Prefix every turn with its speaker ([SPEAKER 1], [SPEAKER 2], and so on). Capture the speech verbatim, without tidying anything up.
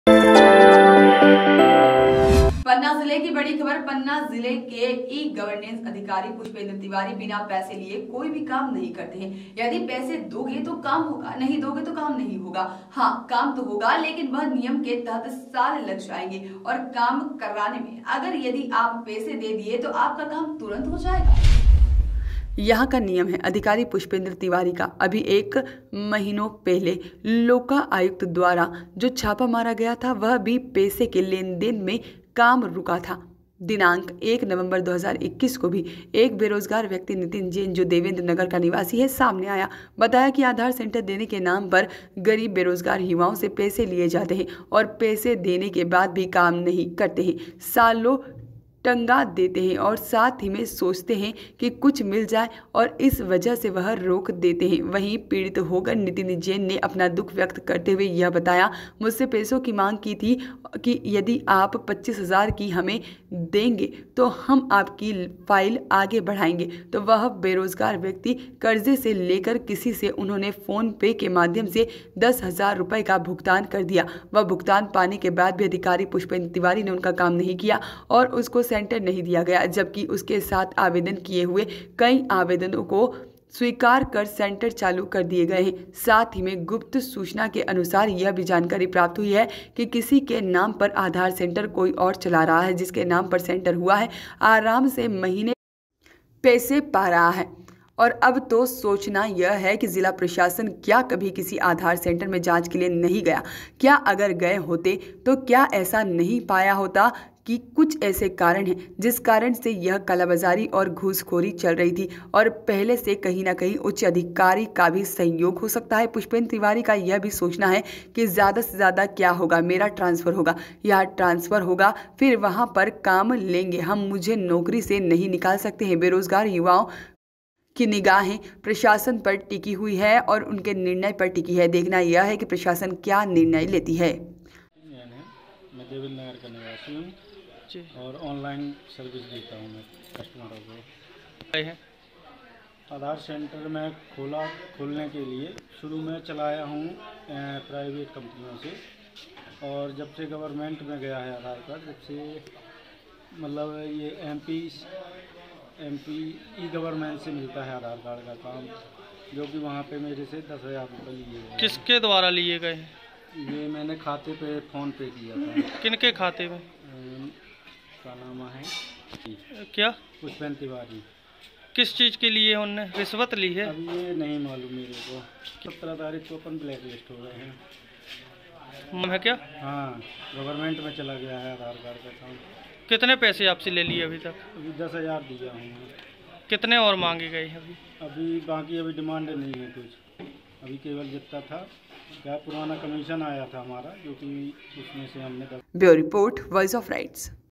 [SPEAKER 1] पन्ना जिले की बड़ी खबर। पन्ना जिले के ई गवर्नेंस अधिकारी पुष्पेंद्र तिवारी बिना पैसे लिए कोई भी काम नहीं करते हैं। यदि पैसे दोगे तो काम होगा, नहीं दोगे तो काम नहीं होगा। हाँ, काम तो होगा, लेकिन वह नियम के तहत साल लग जाएंगे और काम कराने में अगर यदि आप पैसे दे दिए तो आपका काम तुरंत हो जाएगा। यहाँ का नियम है। अधिकारी पुष्पेंद्र तिवारी का अभी एक महीनों पहले लोका आयुक्त द्वारा जो छापा मारा गया था, वह भी पैसे के लेन देन में काम रुका था। दिनांक एक नवंबर दो हज़ार इक्कीस को भी एक बेरोजगार व्यक्ति नितिन जैन, जो देवेंद्र नगर का निवासी है, सामने आया। बताया कि आधार सेंटर देने के नाम पर गरीब बेरोजगार युवाओं से पैसे लिए जाते हैं और पैसे देने के बाद भी काम नहीं करते हैं। सालों टंगा देते हैं और साथ ही में सोचते हैं कि कुछ मिल जाए और इस वजह से वह रोक देते हैं। वहीं पीड़ित होकर नितिन जैन ने अपना दुख व्यक्त करते हुए यह बताया, मुझसे पैसों की मांग की थी कि यदि आप पच्चीस हजार की हमें देंगे तो हम आपकी फाइल आगे बढ़ाएंगे। तो वह बेरोजगार व्यक्ति कर्जे से लेकर किसी से उन्होंने फोन पे के माध्यम से दस हजार रुपये का भुगतान कर दिया। वह भुगतान पाने के बाद भी अधिकारी पुष्पेंद्र तिवारी ने उनका काम नहीं किया और उसको सेंटर नहीं दिया गया, जबकि उसके साथ आवेदन किए हुए कई आवेदनों को स्वीकार कर सेंटर चालू कर दिए गए हैं। साथ ही में गुप्त सूचना के अनुसार यह भी जानकारी प्राप्त हुई है कि किसी के नाम पर आधार सेंटर कोई और चला रहा है, जिसके नाम पर सेंटर हुआ है, आराम से महीने पैसे पा रहा है। और अब तो सोचना यह है कि जिला प्रशासन क्या कभी किसी आधार सेंटर में जांच के लिए नहीं गया? क्या अगर गए होते तो क्या ऐसा नहीं पाया होता कि कुछ ऐसे कारण हैं जिस कारण से यह कालाबाजारी और घूसखोरी चल रही थी और पहले से कहीं ना कहीं उच्च अधिकारी का भी सहयोग हो सकता है। पुष्पेंद्र तिवारी का यह भी सोचना है कि ज़्यादा से ज़्यादा क्या होगा, मेरा ट्रांसफ़र होगा, यह ट्रांसफ़र होगा, फिर वहाँ पर काम लेंगे हम, मुझे नौकरी से नहीं निकाल सकते हैं। बेरोजगार युवाओं की निगाहें प्रशासन पर टिकी हुई है और उनके निर्णय पर टिकी है। देखना यह है कि प्रशासन क्या निर्णय लेती है।
[SPEAKER 2] मैं देवेंद्र नगर का निवासी हूँ और ऑनलाइन सर्विस देता हूँ मैं कस्टमरों को। आधार सेंटर में खोला खोलने के लिए शुरू में चलाया हूँ प्राइवेट कंपनियों से, और जब से गवर्नमेंट में गया है आधार कार्ड, जब से मतलब ये एमपी एमपी ई गवर्नमेंट से मिलता है आधार कार्ड का काम, जो कि वहाँ पे मेरे से दस हज़ार रुपये लिए गए।
[SPEAKER 3] किसके द्वारा लिए गए?
[SPEAKER 2] ये मैंने खाते पे फ़ोन पे किया था।
[SPEAKER 3] किनके खाते में?
[SPEAKER 2] क्या नाम है?
[SPEAKER 3] क्या?
[SPEAKER 2] पुष्पेंद्र तिवारी।
[SPEAKER 3] किस चीज़ के लिए उनने रिश्वत ली है?
[SPEAKER 2] अब ये नहीं मालूम मेरे को। सत्रह तारीख को अपन ब्लैक लिस्ट हो गए हैं।
[SPEAKER 3] है क्या?
[SPEAKER 2] हाँ, गवर्नमेंट में चला गया है आधार कार्ड का काम।
[SPEAKER 3] कितने पैसे आपसे ले लिए अभी तक?
[SPEAKER 2] अभी दस हज़ार दिया हूँ।
[SPEAKER 3] कितने और मांगे गए हैं अभी?
[SPEAKER 2] अभी बाकी अभी डिमांड नहीं है कुछ, अभी केवल जितना था क्या पुराना कमीशन आया था हमारा, जो कि उसमें से हमने।
[SPEAKER 1] Bureau report, voice of rights.